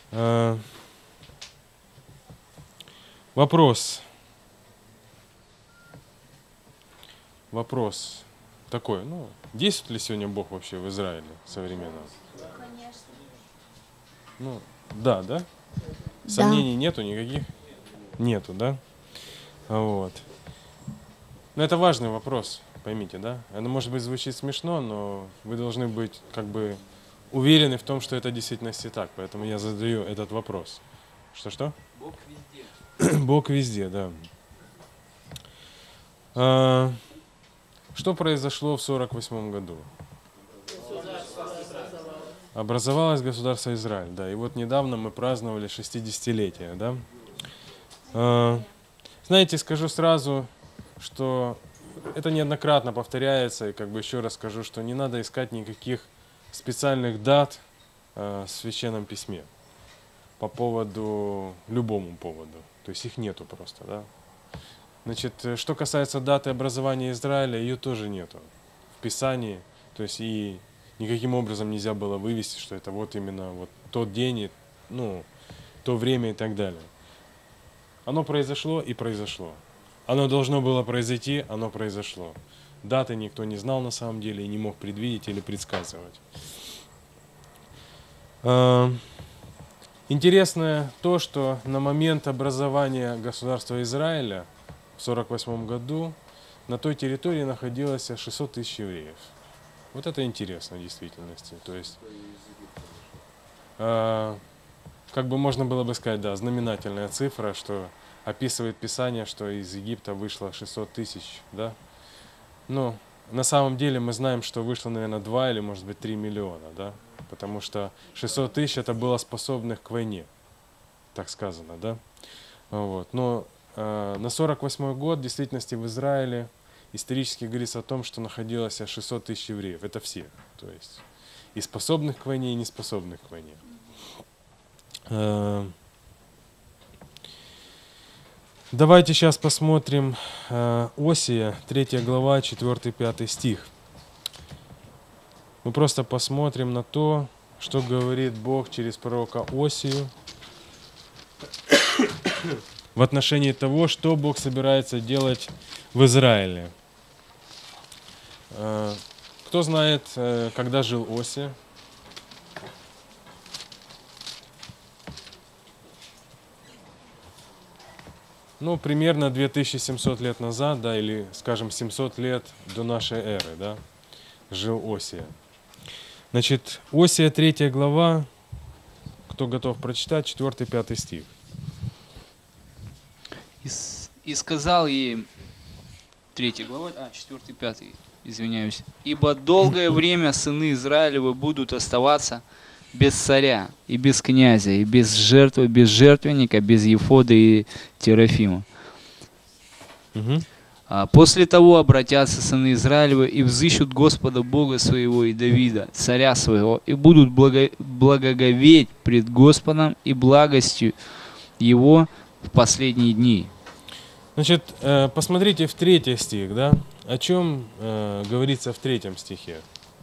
Э, Вопрос. Вопрос такой, ну, действует ли сегодня Бог вообще в Израиле современном? Конечно. Ну, да, да? Да. Сомнений нету никаких? Нету, да? Вот. Но это важный вопрос, поймите, да? Оно, может быть, звучит смешно, но вы должны быть как бы уверены в том, что это в действительности так. Поэтому я задаю этот вопрос. Что-что? Бог везде. Бог везде, да. А, Что произошло в 48 году? Образовалось государство Израиль, да. И вот недавно мы праздновали 60-летие, да. Знаете, скажу сразу, что это неоднократно повторяется, и как бы еще раз скажу, что не надо искать никаких специальных дат в Священном Письме по поводу, любому поводу. То есть их нету просто, да. Значит, что касается даты образования Израиля, ее тоже нету в Писании. То есть и никаким образом нельзя было вывести, что это вот именно вот тот день, ну, то время и так далее. Оно произошло и произошло. Оно должно было произойти, оно произошло. Даты никто не знал на самом деле и не мог предвидеть или предсказывать. Интересно то, что на момент образования государства Израиля в 1948 году на той территории находилось 600 тысяч евреев. Вот это интересно в действительности. То есть, как бы можно было бы сказать, да, знаменательная цифра, что описывает Писание, что из Египта вышло 600 тысяч, да. Но на самом деле мы знаем, что вышло, наверное, 2 или, может быть, 3 миллиона, да. Потому что 600 тысяч это было способных к войне, так сказано, да. Вот. Но на 48 год в действительности в Израиле исторически говорится о том, что находилось 600 тысяч евреев. Это все. То есть и способных к войне, и неспособных к войне. Давайте сейчас посмотрим Осия, 3 глава, 4-5 стих. Мы просто посмотрим на то, что говорит Бог через пророка Осию в отношении того, что Бог собирается делать в Израиле. Кто знает, когда жил Осия? Ну, примерно 2700 лет назад, да, или, скажем, 700 лет до нашей эры, да, жил Осия. Значит, Осия 3 глава, кто готов прочитать, 4-5 стих. И сказал ей, 3 глава, 4-5, извиняюсь. Ибо долгое время сыны Израилевы будут оставаться без царя, и без князя, и без жертвы, без жертвенника, без ефода и терафима. Угу. А после того обратятся сыны Израилевы и взыщут Господа Бога своего и Давида, царя своего, и будут благоговеть пред Господом и благостью Его в последние дни. Значит, посмотрите в 3 стих, да, о чем говорится в 3 стихе.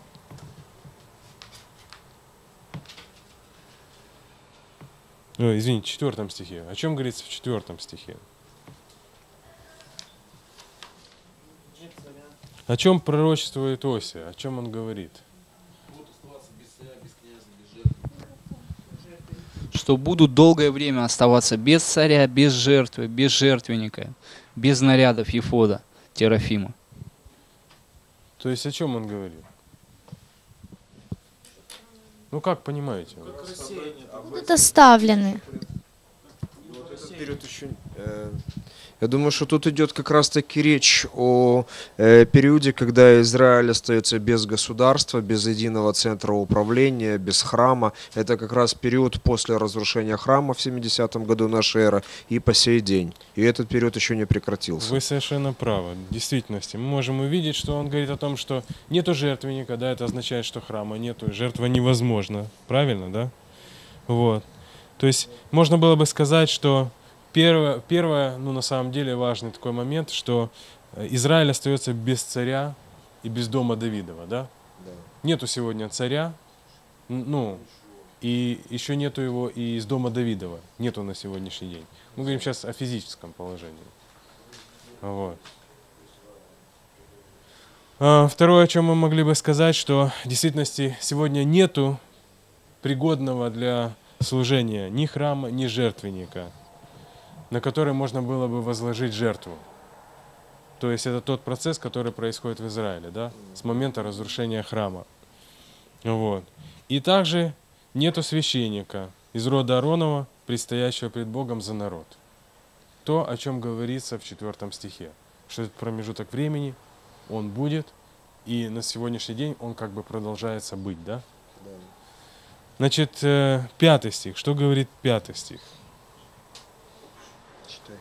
Ой, извините, в 4 стихе. О чем говорится в 4 стихе? О чем пророчествует Осия? О чем он говорит? Что будут долгое время оставаться без царя, без жертвы, без жертвенника, без нарядов ефода, терафима. То есть о чем он говорит? Ну как понимаете? Будут оставлены. Я думаю, что тут идет как раз-таки речь о периоде, когда Израиль остается без государства, без единого центра управления, без храма. Это как раз период после разрушения храма в 70-м году нашей эры и по сей день. И этот период еще не прекратился. Вы совершенно правы. В действительности мы можем увидеть, что он говорит о том, что нету жертвенника, да, это означает, что храма нету, жертва невозможна. Правильно, да? Вот. То есть можно было бы сказать, что первое, ну на самом деле важный такой момент, что Израиль остается без царя и без дома Давидова, да? Да. Нету сегодня царя, ну, И еще нету его и из дома Давидова. Нету на сегодняшний день. Мы говорим сейчас о физическом положении. Вот. Второе, о чем мы могли бы сказать, что в действительности сегодня нету пригодного для служения ни храма, ни жертвенника, на который можно было бы возложить жертву. То есть это тот процесс, который происходит в Израиле, да, с момента разрушения храма. Вот. И также нету священника из рода Ааронова, предстоящего пред Богом за народ. То, о чем говорится в 4 стихе, что этот промежуток времени, он будет, и на сегодняшний день он как бы продолжается быть, да? Значит, 5 стих. Что говорит 5 стих? Читай.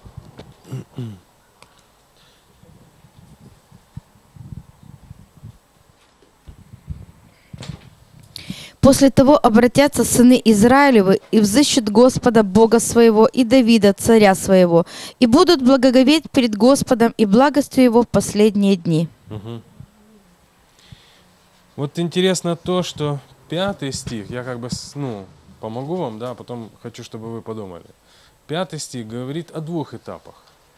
После того обратятся сыны Израилевы и взыщут Господа Бога своего и Давида, царя своего, и будут благоговеть перед Господом и благостью Его в последние дни. Угу. Вот интересно то, что 5 стих, я как бы, помогу вам, да, а потом хочу, чтобы вы подумали. 5 стих говорит о 2 этапах.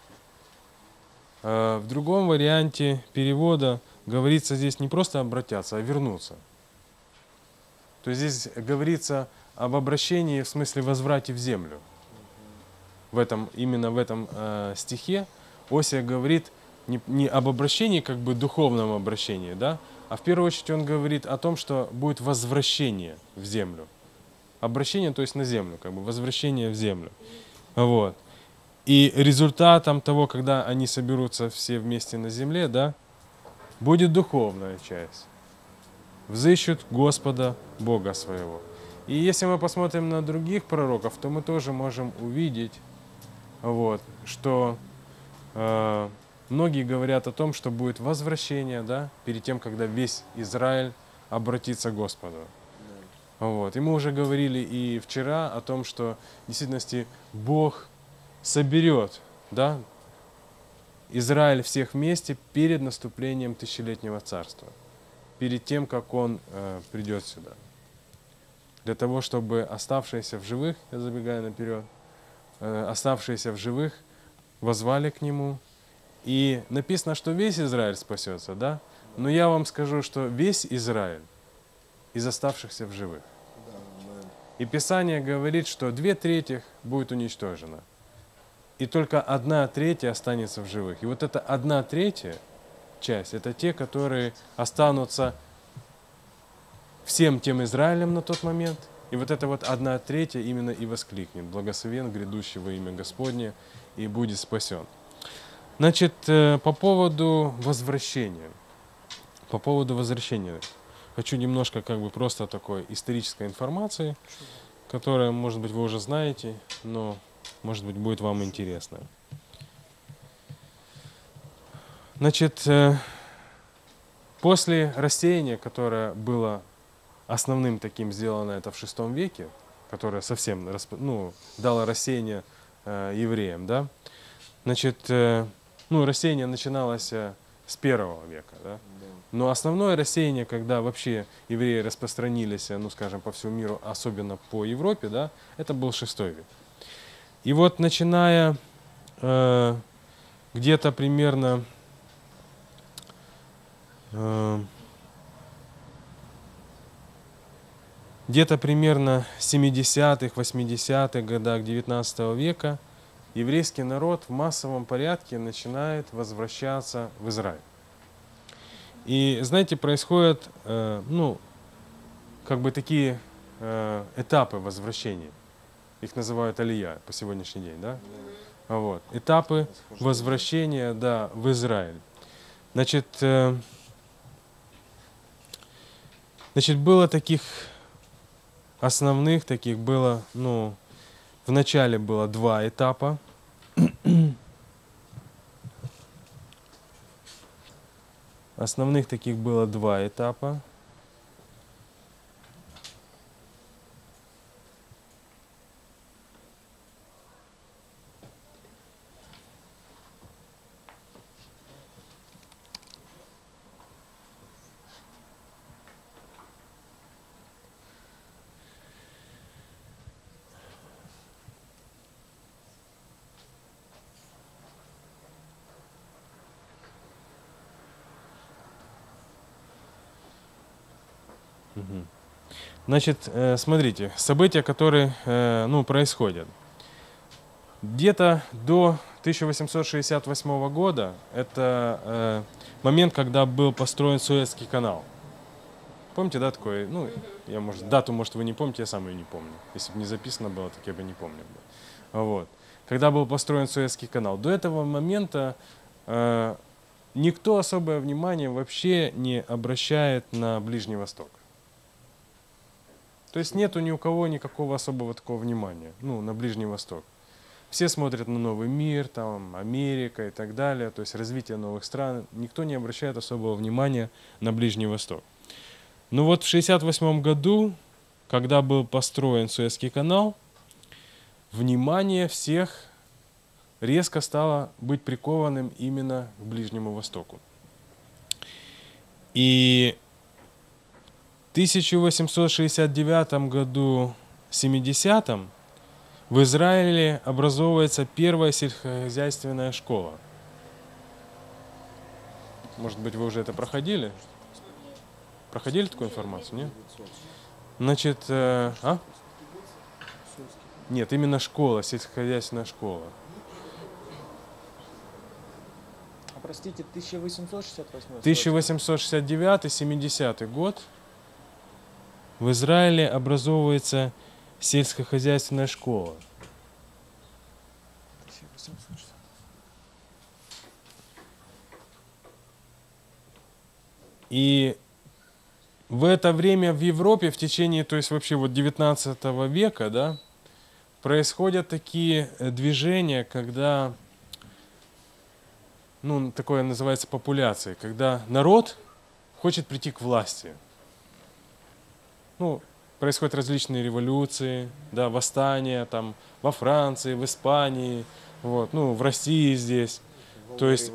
В другом варианте перевода говорится здесь не просто обратятся, а вернуться. То есть здесь говорится об обращении, в смысле возврате в землю. Именно в этом стихе Осия говорит не об обращении, как бы духовном обращении, да, а в первую очередь он говорит о том, что будет возвращение в землю. Обращение, то есть на землю, как бы возвращение в землю. Вот. И результатом того, когда они соберутся все вместе на земле, да, будет духовная часть. Взыщут Господа Бога своего. И если мы посмотрим на других пророков, то мы тоже можем увидеть, вот, что многие говорят о том, что будет возвращение, да, перед тем, когда весь Израиль обратится к Господу. Вот. И мы уже говорили и вчера о том, что в действительности Бог соберет, да, Израиль всех вместе перед наступлением тысячелетнего царства, перед тем, как Он придет сюда. Для того, чтобы оставшиеся в живых, я забегаю наперед, оставшиеся в живых воззвали к Нему. И написано, что весь Израиль спасется, да? Но я вам скажу, что весь Израиль из оставшихся в живых. И Писание говорит, что 2/3 будет уничтожено. И только 1/3 останется в живых. И вот эта 1/3 часть, это те, которые останутся всем тем Израилем на тот момент. И вот эта вот 1/3 именно и воскликнет: «Благословен грядущий во имя Господне, и будет спасен». Значит, по поводу возвращения. По поводу возвращения. Хочу немножко как бы просто такой исторической информации, которая, может быть, вы уже знаете, но, может быть, будет вам интересно. Значит, после рассеяния, которое было основным таким сделано это в VI веке, которое совсем дало рассеяние евреям, да, значит, рассеяние начиналось с 1 века, да? Но основное рассеяние, когда вообще евреи распространились, скажем, по всему миру, особенно по Европе, да, это был VI век. И вот начиная где-то примерно где-то примерно 70-х, 80-х годах 19 века еврейский народ в массовом порядке начинает возвращаться в Израиль. И, знаете, происходят, как бы такие этапы возвращения. Их называют алия по сегодняшний день, да? Вот. Этапы возвращения, да, в Израиль. Значит, было таких основных, было, в начале было 2 этапа. Основных таких было 2 этапа. Мгм. Значит, смотрите, события, которые происходят. Где-то до 1868 года это момент, когда был построен Суэцкий канал. Помните, да, такой? Ну, я, может, дату, может, вы не помните, я сам ее не помню. Если бы не записано было, так я бы не помнил бы. Вот. Когда был построен Суэцкий канал. До этого момента никто особое внимание вообще не обращает на Ближний Восток. То есть нету ни у кого никакого особого такого внимания, на Ближний Восток. Все смотрят на новый мир, там, Америка и так далее, то есть развитие новых стран. Никто не обращает особого внимания на Ближний Восток. Но вот в 1968 году, когда был построен Суэцкий канал, внимание всех резко стало быть прикованным именно к Ближнему Востоку. И в 1869 году, 70-м, в Израиле образовывается первая сельскохозяйственная школа. Может быть, вы уже это проходили? Проходили такую информацию, нет? Значит, Нет, именно школа, сельскохозяйственная школа. Простите, 1868? 1869-70 год в Израиле образовывается сельскохозяйственная школа. 1860. И в это время в Европе в течение, то есть вообще вот 19 века, да, происходят такие движения, когда, такое называется популяцией, когда народ хочет прийти к власти. Происходят различные революции, да, восстания там во Франции, в Испании, в России здесь. То есть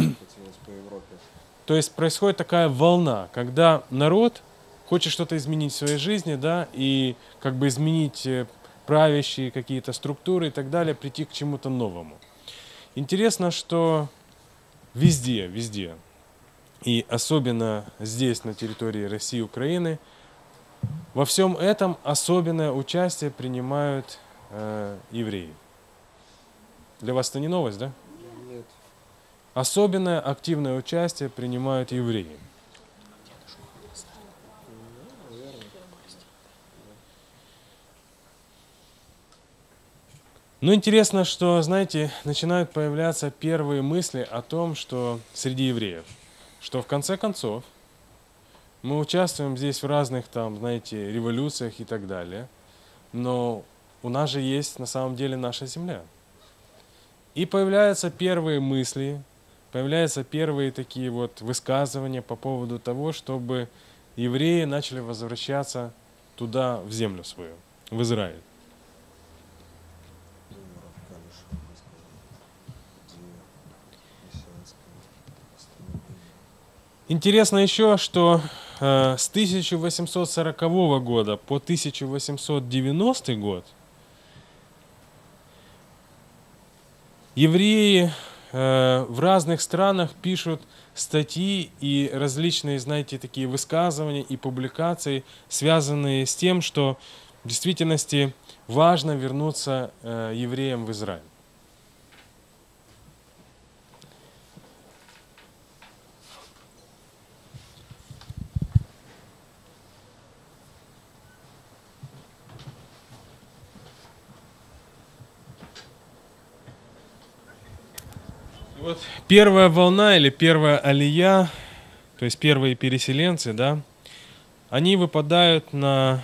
происходит такая волна, когда народ хочет что-то изменить в своей жизни, да, и как бы изменить правящие какие-то структуры и так далее, прийти к чему-то новому. Интересно, что везде, и особенно здесь, на территории России и Украины, во всем этом особенное участие принимают евреи. Для вас это не новость, да? Нет. Особенное активное участие принимают евреи. Но интересно, что, знаете, начинают появляться первые мысли о том, что среди евреев, что в конце концов мы участвуем здесь в разных там, знаете, революциях и так далее, но у нас же есть на самом деле наша земля. И появляются первые мысли, появляются первые такие вот высказывания по поводу того, чтобы евреи начали возвращаться туда, в землю свою, в Израиль. Интересно еще, что с 1840 года по 1890 год евреи в разных странах пишут статьи и различные, знаете, такие высказывания и публикации, связанные с тем, что в действительности важно вернуться евреям в Израиль. Вот первая волна или первая алия, то есть первые переселенцы, да, они выпадают на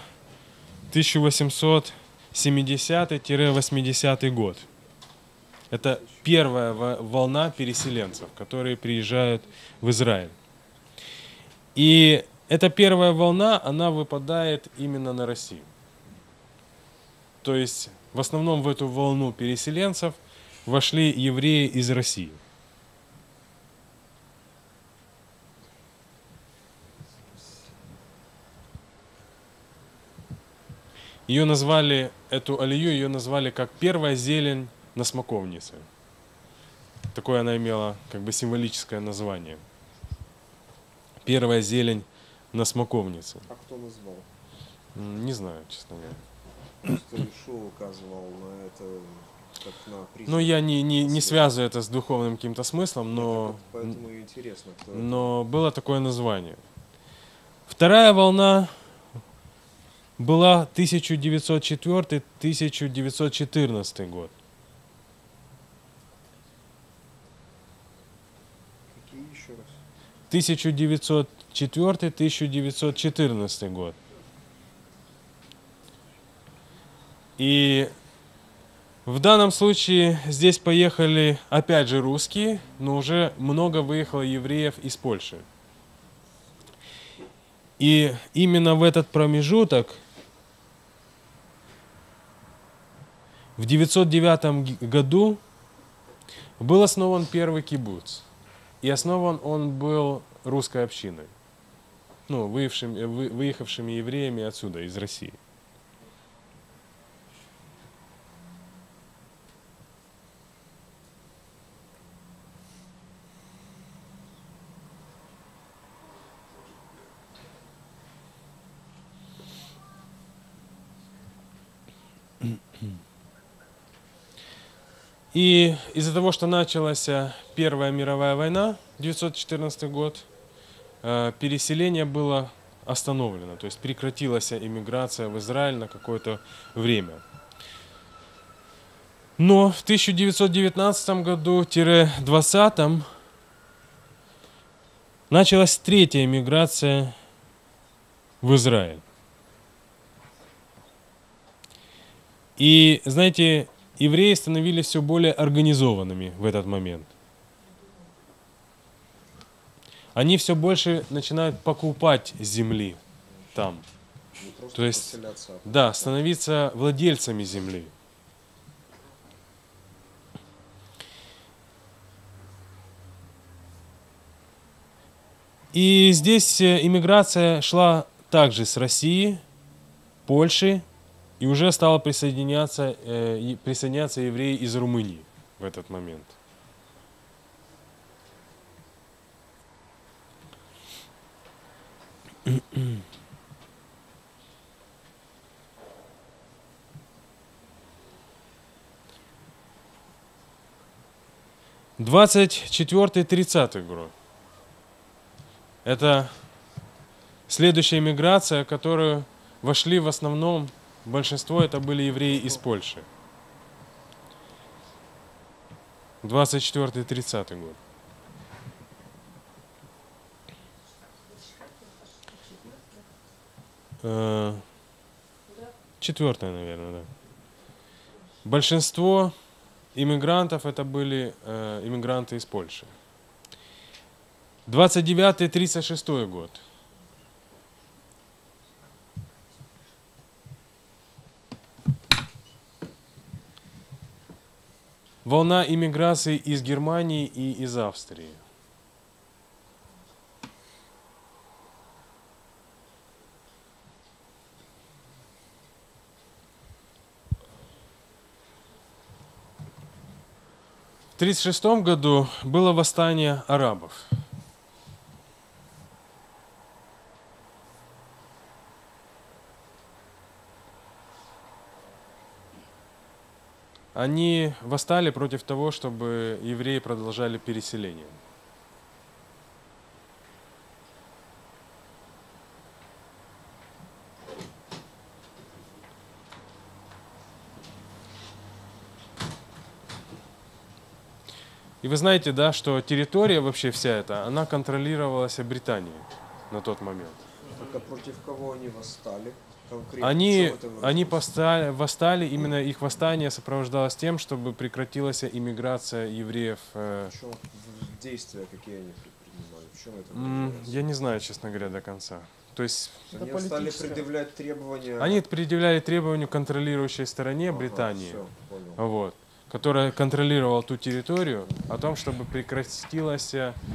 1870-80 год. Это первая волна переселенцев, которые приезжают в Израиль. И эта первая волна, она выпадает именно на Россию. То есть в основном в эту волну переселенцев вошли евреи из России. Ее назвали, эту алию ее назвали как первая зелень на смоковнице. Такое она имела как бы символическое название. Первая зелень на смоковнице. А кто назвал? Не знаю, честно говоря. Просто Иешуа указывал на это как на признак. Ну, я не связываю это с духовным каким-то смыслом, но Поэтому и интересно, кто это. но было такое название. Вторая волна была 1904-1914 год. Какие еще раз? 1904-1914 год. И в данном случае здесь поехали опять же русские, но уже много выехало евреев из Польши. И именно в этот промежуток, в 909 году, был основан первый кибуц. И основан он был русской общиной, ну, выехавшими евреями отсюда, из России. И из-за того, что началась Первая мировая война, 1914 год, переселение было остановлено, то есть прекратилась иммиграция в Израиль на какое-то время. Но в 1919 году-20 началась третья иммиграция в Израиль. И, знаете, евреи становились все более организованными в этот момент. Они все больше начинают покупать земли там. Не просто То есть, поселяться, а да, становиться владельцами земли. И здесь иммиграция шла также с России, Польши, и уже стало присоединяться евреи из Румынии в этот момент. Двадцать 24-30 год. Это следующая миграция, в которую вошли в основном, большинство это были евреи из Польши. 24-30 год. Четвертое, наверное, да. Большинство иммигрантов это были иммигранты из Польши. 29-36 год. Волна иммиграции из Германии и из Австрии. В 1936 году было восстание арабов. Они восстали против того, чтобы евреи продолжали переселение. И вы знаете, да, что территория вообще вся эта, она контролировалась Британией на тот момент. Так, а против кого они восстали? Конкретно? Они В чем это восстали, именно их восстание сопровождалось тем, чтобы прекратилась иммиграция евреев. в чем действия, какие они предпринимали? В чем это выражается? Я не знаю, честно говоря, до конца. То есть Они Это стали политическое. предъявлять требования. они предъявляли требования контролирующей стороне Британии, Все, понял. вот, которая контролировала ту территорию, о том, чтобы прекратилась...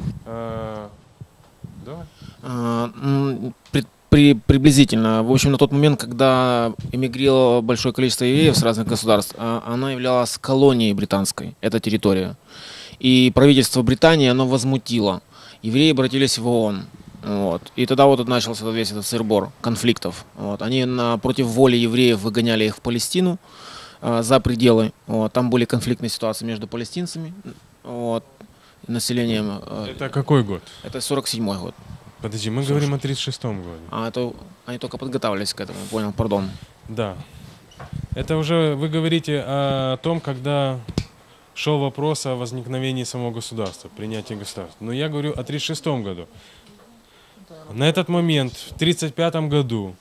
давай. Приблизительно. В общем, на тот момент, когда эмигрировало большое количество евреев с разных государств, она являлась колонией британской, эта территория. И правительство Британии, оно возмутило. Евреи обратились в ООН. Вот. И тогда вот начался весь этот сыр-бор конфликтов. Вот. Они против воли евреев выгоняли их в Палестину, за пределы. Вот. Там были конфликтные ситуации между палестинцами, вот, и населением. Это какой год? Это 47-й год. Подожди, мы говорим о 36-м годе. А это они только подготавливались к этому, понял, пардон. Да. Это уже вы говорите о том, когда шел вопрос о возникновении самого государства, принятии государства. Но я говорю о 36-м году. На этот момент, в 1935 году,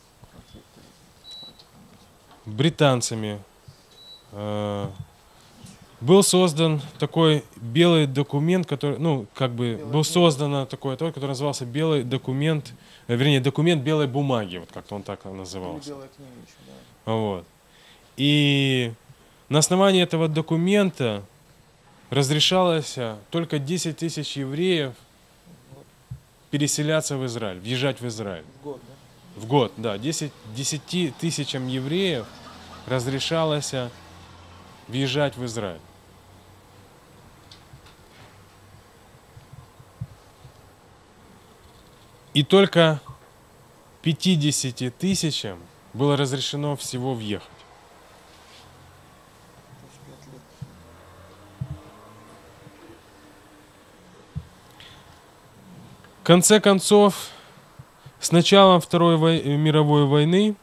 британцами был создан такой белый документ, который, ну, как бы, был создан такой, который назывался белый документ, вернее, документ белой бумаги, вот как-то он так назывался. Белая книга еще, да. Вот. И на основании этого документа разрешалось только 10 тысяч евреев переселяться в Израиль, въезжать в Израиль. В год, да? В год, да. 10 тысячам евреев разрешалось въезжать в Израиль. И только 50 тысячам было разрешено всего въехать. То есть 5 лет. В конце концов, с началом Второй мировой войны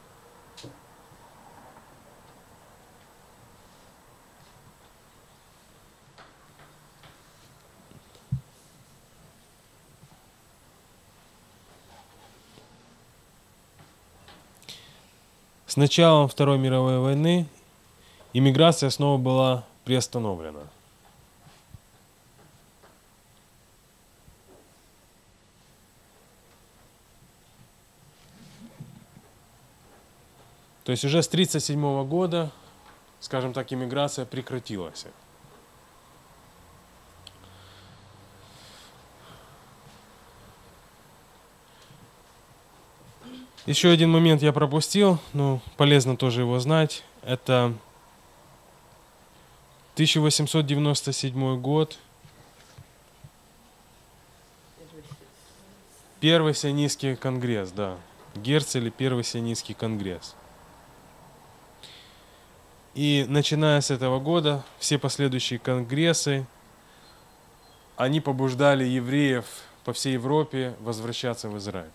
С началом Второй мировой войны иммиграция снова была приостановлена. То есть уже с 1937 года, скажем так, иммиграция прекратилась. Еще один момент я пропустил, но полезно тоже его знать. Это 1897 год. Первый сионистский конгресс, да. Герцель, Первый сионистский конгресс. И начиная с этого года, все последующие конгрессы, они побуждали евреев по всей Европе возвращаться в Израиль.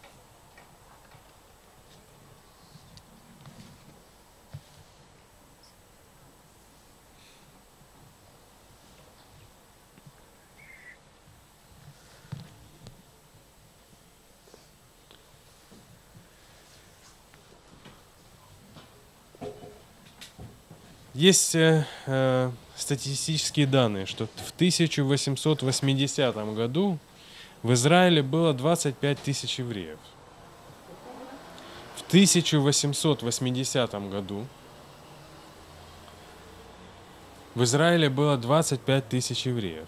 Есть статистические данные, что в 1880 году в Израиле было 25 тысяч евреев. В 1880 году в Израиле было 25 тысяч евреев.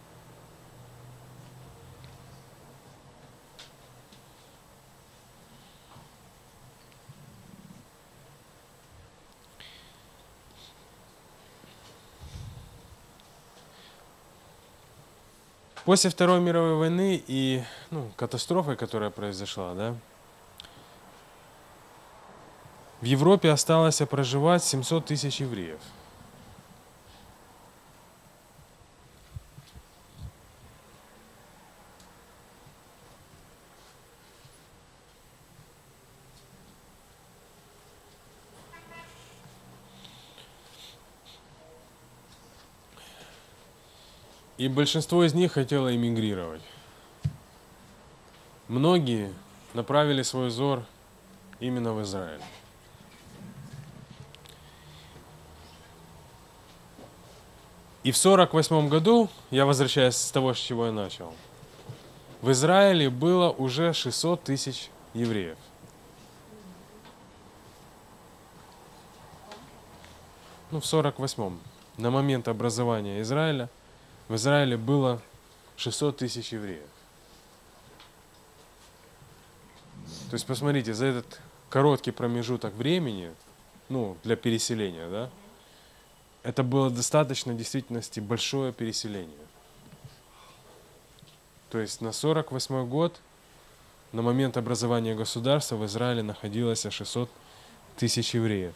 После Второй мировой войны и катастрофы, которая произошла, да, в Европе осталось проживать 700 тысяч евреев. И большинство из них хотело эмигрировать. Многие направили свой взор именно в Израиль. И в 1948 году, я возвращаюсь с того, с чего я начал, в Израиле было уже 600 тысяч евреев. В 1948, на момент образования Израиля, в Израиле было 600 тысяч евреев. То есть, посмотрите, за этот короткий промежуток времени, для переселения, да, это было достаточно, в действительности, большое переселение. То есть, на 1948 год на момент образования государства в Израиле находилось 600 тысяч евреев.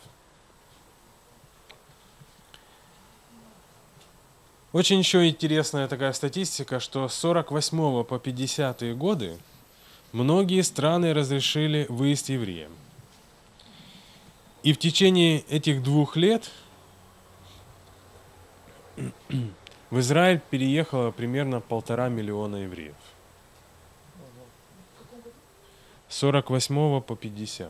Очень еще интересная такая статистика, что с 48 по 50 годы многие страны разрешили выезд евреям. И в течение этих 2 лет в Израиль переехало примерно 1,5 миллиона евреев. С 48 по 50.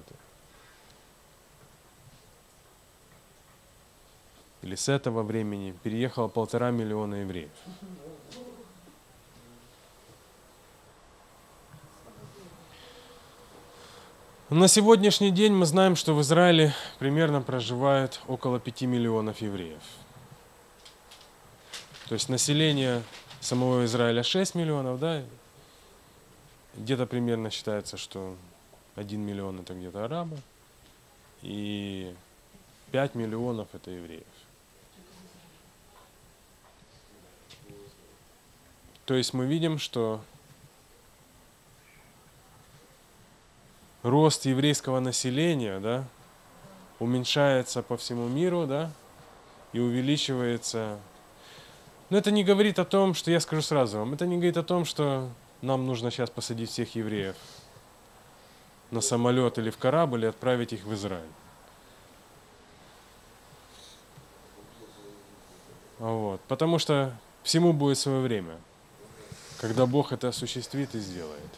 Или с этого времени переехало 1,5 миллиона евреев. На сегодняшний день мы знаем, что в Израиле примерно проживает около 5 миллионов евреев. То есть население самого Израиля 6 миллионов, да? Где-то примерно считается, что 1 миллион это где-то арабы, и 5 миллионов это евреев. То есть мы видим, что рост еврейского населения, да, уменьшается по всему миру, да, и увеличивается. Но это не говорит о том, что я скажу сразу вам, это не говорит о том, что нам нужно сейчас посадить всех евреев на самолет или в корабль и отправить их в Израиль. Вот. Потому что всему будет свое время, когда Бог это осуществит и сделает.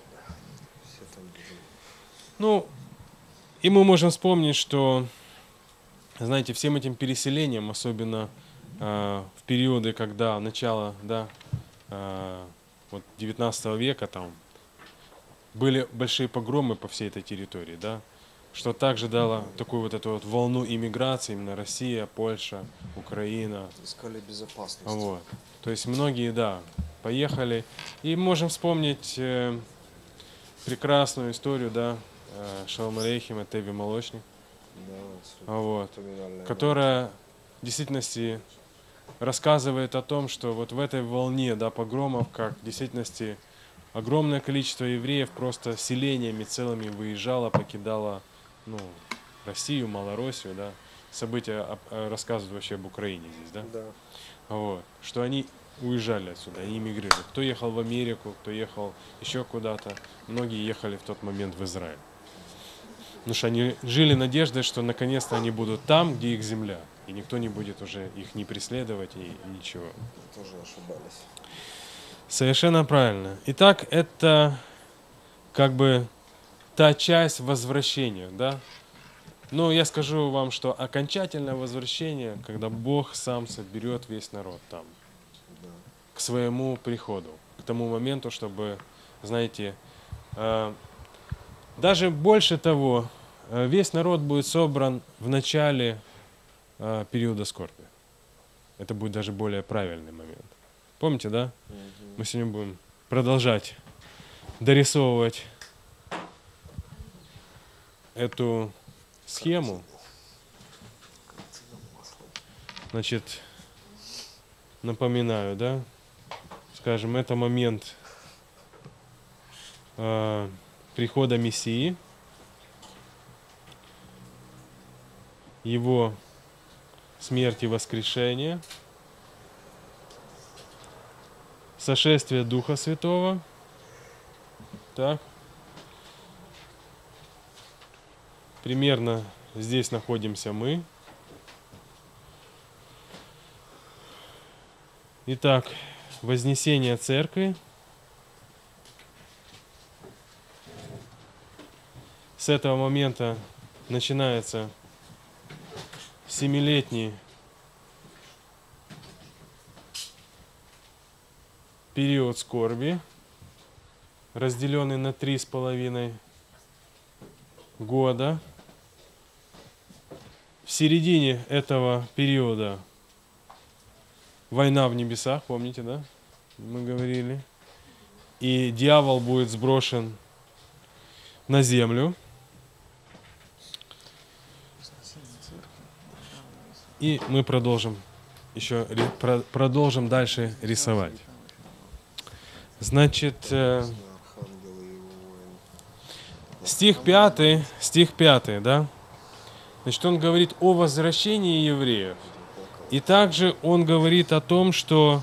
Ну, и мы можем вспомнить, что, знаете, всем этим переселением, особенно в периоды, когда начало, да, вот 19 века, там были большие погромы по всей этой территории, да, что также дало такую вот эту вот волну иммиграции, именно Россия, Польша, Украина. Искали безопасность. Вот. То есть многие, да, поехали. И можем вспомнить прекрасную историю, да, Шалом алейхим, Теви Молочник, вот, которая в действительности рассказывает о том, что вот в этой волне, да, погромов, как в действительности огромное количество евреев просто селениями целыми выезжало, покидало, ну, Россию, Малороссию, да. События рассказывают вообще об Украине здесь, да? Да. Вот. Что они уезжали отсюда, они эмигрировали. Кто ехал в Америку, кто ехал еще куда-то. Многие ехали в тот момент в Израиль. Потому что они жили надеждой, что наконец-то они будут там, где их земля. И никто не будет уже их не преследовать и ничего. Тоже ошибались. Совершенно правильно. Итак, это как бы та часть возвращения, да? Но я скажу вам, что окончательное возвращение, когда Бог сам соберет весь народ там, к своему приходу, к тому моменту, чтобы, знаете, даже больше того, весь народ будет собран в начале периода скорби. Это будет даже более правильный момент. Помните, да? Мы сегодня будем продолжать дорисовывать эту схему. Значит, напоминаю, да? Скажем, это момент прихода Мессии, его смерти и воскрешения, сошествие Духа Святого. Так. Примерно здесь находимся мы. Итак, вознесение церкви. С этого момента начинается 7-летний период скорби, разделенный на 3,5 года. В середине этого периода война в небесах, помните, да? Мы говорили. И дьявол будет сброшен на землю. И мы продолжим продолжим дальше рисовать. Значит, стих 5, да? Значит, он говорит о возвращении евреев. И также он говорит о том, что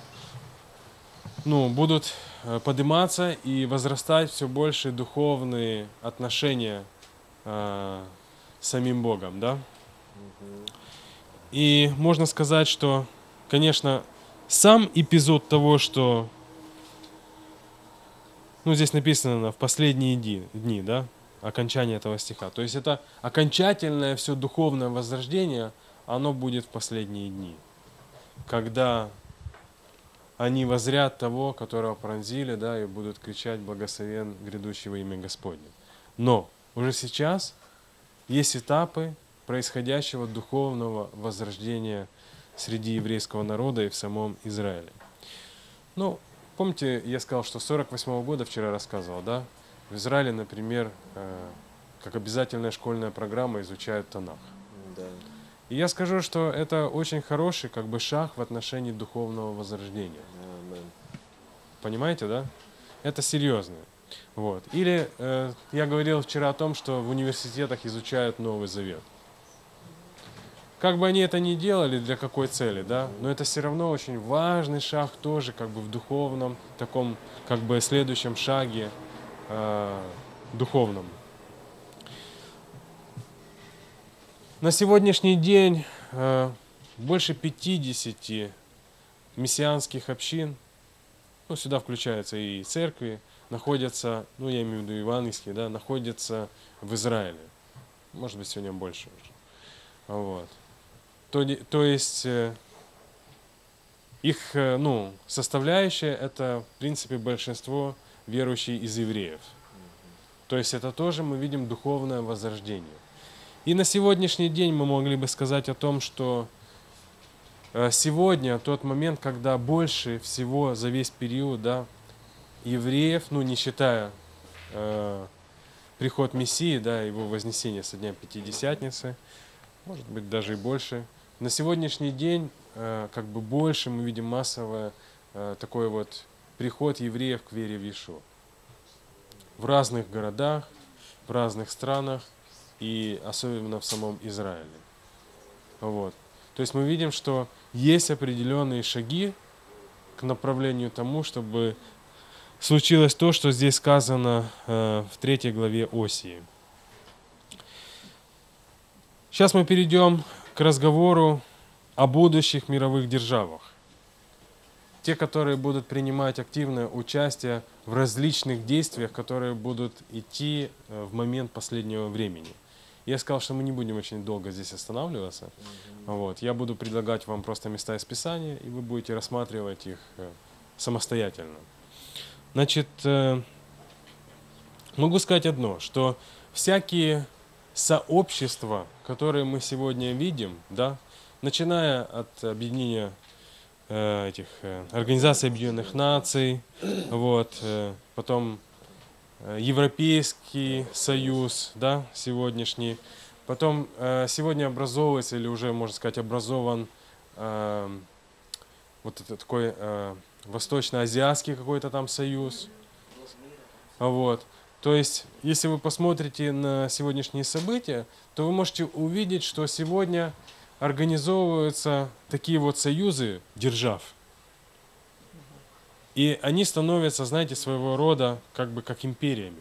будут подниматься и возрастать все больше духовные отношения с самим Богом, да? И можно сказать, что, конечно, сам эпизод того, что, здесь написано в последние дни, да, окончание этого стиха. То есть это окончательное все духовное возрождение, оно будет в последние дни, когда они воззрят того, которого пронзили, да, и будут кричать: благословен грядущий во имя Господне. Но уже сейчас есть этапы происходящего духовного возрождения среди еврейского народа и в самом Израиле. Помните, я сказал, что с 48 года, вчера рассказывал, да, в Израиле, например, как обязательная школьная программа изучают Танах. Да. И я скажу, что это очень хороший шаг в отношении духовного возрождения. Понимаете, да? Это серьезно. Вот. Или я говорил вчера о том, что в университетах изучают Новый Завет. Как бы они это ни делали, для какой цели, да, но это все равно очень важный шаг тоже в духовном, таком следующем шаге духовном. На сегодняшний день больше 50 мессианских общин, сюда включаются и церкви, находятся, я имею в виду евангельские, да, находятся в Израиле. Может быть, сегодня больше уже. Вот. То есть их составляющая это, в принципе, большинство верующих из евреев. То есть это тоже мы видим духовное возрождение. И на сегодняшний день мы могли бы сказать о том, что сегодня тот момент, когда больше всего за весь период, да, евреев, не считая приход Мессии, да, его вознесение со дня Пятидесятницы, может быть даже и больше. На сегодняшний день больше мы видим массовый такой вот приход евреев к вере в Иешуа. В разных городах, в разных странах и особенно в самом Израиле. Вот. То есть мы видим, что есть определенные шаги к направлению тому, чтобы случилось то, что здесь сказано в 3 главе Осии. Сейчас мы перейдем к разговору о будущих мировых державах. Те, которые будут принимать активное участие в различных действиях, которые будут идти в момент последнего времени. Я сказал, что мы не будем очень долго здесь останавливаться. Вот. Я буду предлагать вам просто места из Писания, и вы будете рассматривать их самостоятельно. Значит, могу сказать одно, что всякие сообщества, которые мы сегодня видим, да, начиная от объединения Организации Объединенных Наций, вот, потом Европейский Союз, да, сегодняшний, потом сегодня образовывается, или уже, можно сказать, образован вот это такой Восточно-Азиатский какой-то там союз. Вот. То есть, если вы посмотрите на сегодняшние события, то вы можете увидеть, что сегодня организовываются такие вот союзы держав. И они становятся, знаете, своего рода как империями.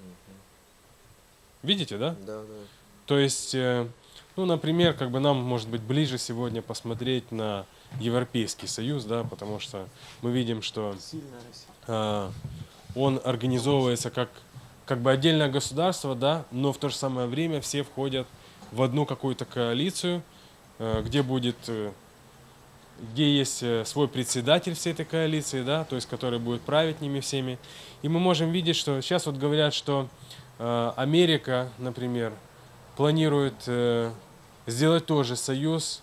Видите, да? Да. То есть, например, нам может быть ближе сегодня посмотреть на Европейский Союз, да, потому что мы видим, что он организовывается как отдельное государство, да, но в то же самое время все входят в одну какую-то коалицию, где есть свой председатель всей этой коалиции, да, то есть который будет править ними всеми. И мы можем видеть, что сейчас вот говорят, что Америка, например, планирует сделать тоже союз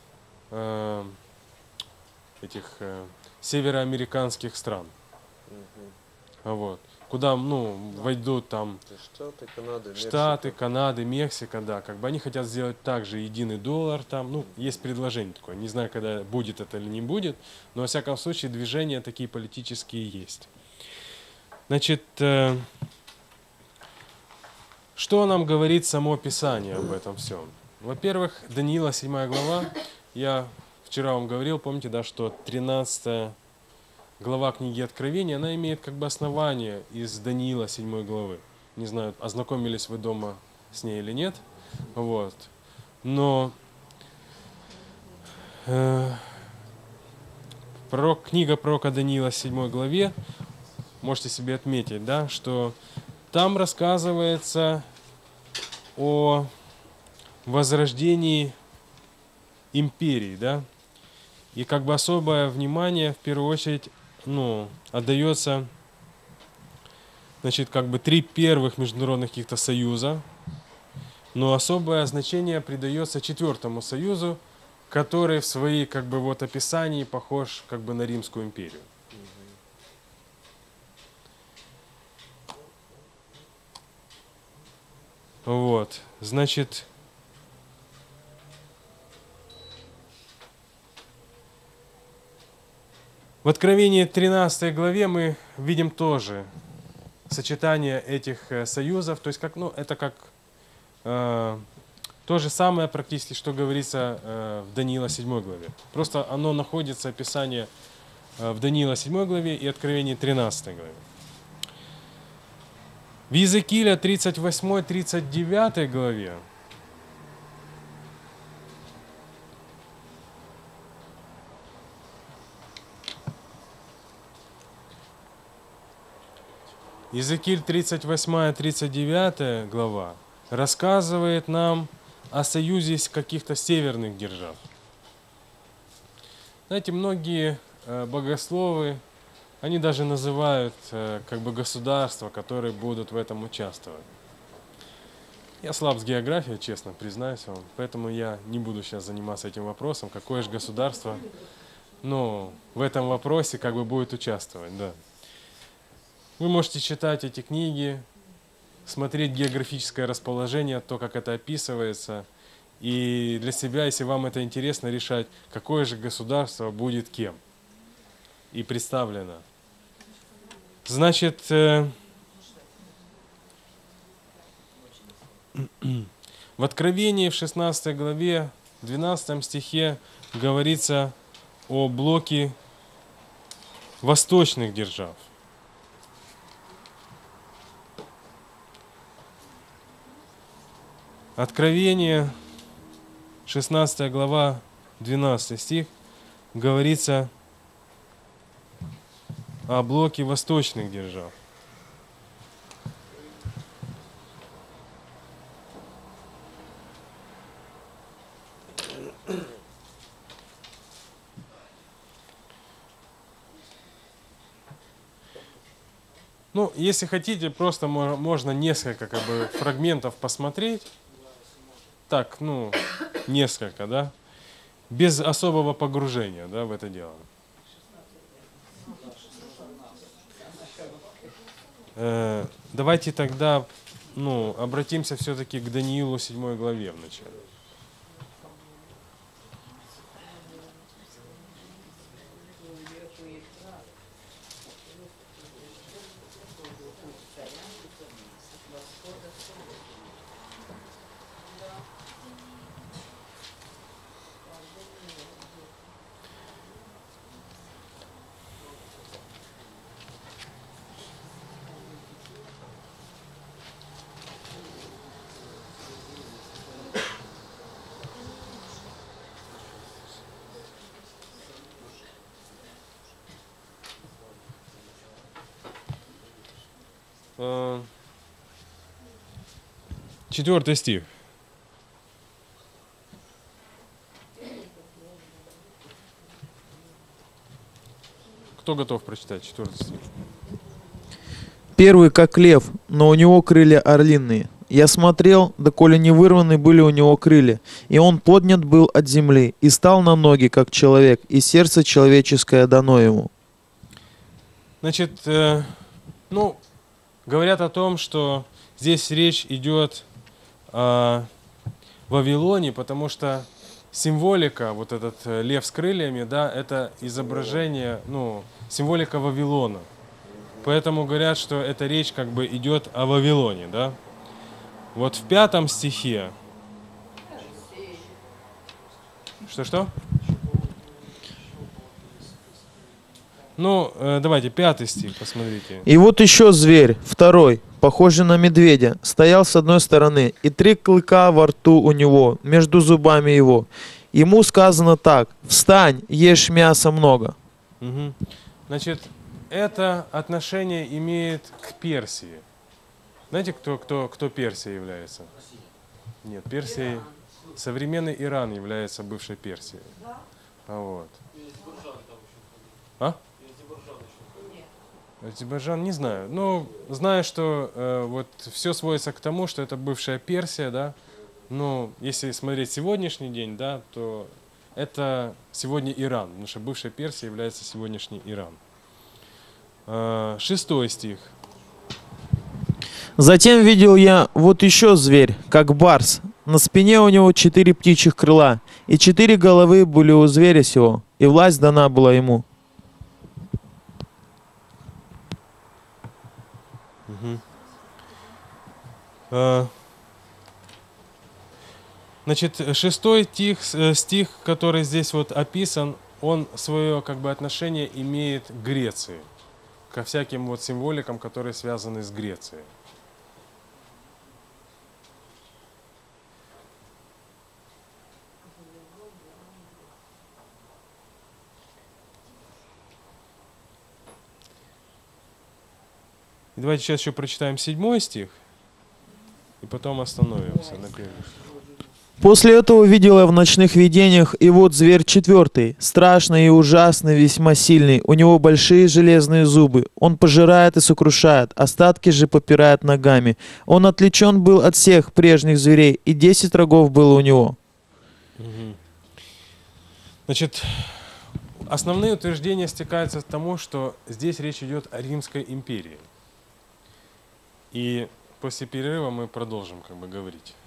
этих североамериканских стран. Вот. Куда, войдут там Штаты, Канада, Мексика, да, они хотят сделать также единый доллар там, есть предложение такое, не знаю, когда будет это или не будет, но во всяком случае движения такие политические есть. Значит, Что нам говорит само Писание об этом всем? Во-первых, Даниила 7 глава. Я вчера вам говорил, помните, да, что 13 глава книги Откровения, она имеет как бы основание из Даниила 7 главы. Не знаю, ознакомились вы дома с ней или нет. Вот. Но книга пророка Даниила 7 главе, можете себе отметить, да, что там рассказывается о возрождении империи, да, и как бы особое внимание в первую очередь, отдается, значит, как бы 3 первых международных каких-то союза, но особое значение придается 4-му союзу, который в своей как бы вот описании похож как бы на Римскую империю. Вот, значит, в Откровении 13 главе мы видим тоже сочетание этих союзов, то есть как, это как то же самое практически, что говорится в Даниила 7 главе. Просто оно находится, описание в Даниила 7 главе и Откровении 13 главе. В Иезекииля 38-39 главе Иезекииль 38-39 глава рассказывает нам о союзе каких-то северных держав. Знаете, многие богословы, они даже называют как бы государства, которые будут в этом участвовать. Я слаб с географией, честно признаюсь вам, поэтому я не буду сейчас заниматься этим вопросом, какое же государство, в этом вопросе как бы будет участвовать, да. Вы можете читать эти книги, смотреть географическое расположение, то, как это описывается, и для себя, если вам это интересно, решать, какое же государство будет кем и представлено. Значит, в Откровении в 16 главе, 12 стихе говорится о блоке восточных держав. Откровение, 16 глава, 12 стих, говорится о блоке восточных держав. Если хотите, просто можно несколько как бы фрагментов посмотреть. Так, несколько, да, без особого погружения, да, в это дело. Давайте тогда, обратимся все-таки к Даниилу 7 главе вначале. Четвертый стих. Кто готов прочитать 4 стих? Первый как лев, но у него крылья орлиные. Я смотрел, доколе не вырваны были у него крылья, и он поднят был от земли, и стал на ноги, как человек, и сердце человеческое дано ему. Значит, говорят о том, что здесь речь идет о Вавилоне, потому что символика, вот этот лев с крыльями, да, это изображение, символика Вавилона. Поэтому говорят, что эта речь как бы идет о Вавилоне, да. Вот в 5 стихе. Что? Ну, давайте, 5 стих, посмотрите. И вот еще зверь, второй, похожий на медведя, стоял с одной стороны, и 3 клыка во рту у него, между зубами его. Ему сказано так: «Встань, ешь мяса много». Мгм. Значит, это отношение имеет к Персии. Знаете, кто Персия является? Нет, Персией, современный Иран является бывшей Персией. Вот. А? Азербайджан, не знаю. Ну, знаю, что вот все сводится к тому, что это бывшая Персия, да. Ну, если смотреть сегодняшний день, да, то это сегодня Иран, потому что бывшая Персия является сегодняшний Иран. 6 стих. Затем видел я вот еще зверь, как барс. На спине у него 4 птичьих крыла, и 4 головы были у зверя сего, и власть дана была ему. Значит, 6 стих, который здесь вот описан, он свое как бы отношение имеет к Греции, ко всяким вот символикам, которые связаны с Грецией. И давайте сейчас еще прочитаем 7 стих, и потом остановимся на 1. После этого видел я в ночных видениях, и вот зверь 4, страшный и ужасный, весьма сильный. У него большие железные зубы. Он пожирает и сокрушает, остатки же попирает ногами. Он отличен был от всех прежних зверей, и 10 рогов было у него. Значит, основные утверждения стекаются к тому, что здесь речь идет о Римской империи. И после перерыва мы продолжим как бы говорить.